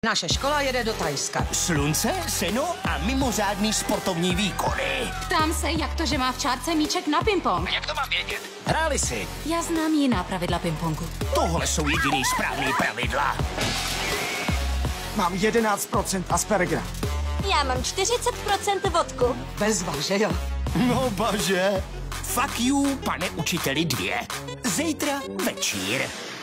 Naše škola jede do Thajska. Slunce, seno a mimořádný sportovní výkony. Ptám se, jak to, že má v čárce míček na ping-pong. Jak to mám vědět? Hráli si. Já znám jiná pravidla ping-pongu. Tohle jsou jediný správný pravidla. Mám 11% Aspergera. Já mám 40% vodku. Bezva, že jo? No baže. Fuck you, pane učiteli 2. Zítra večír.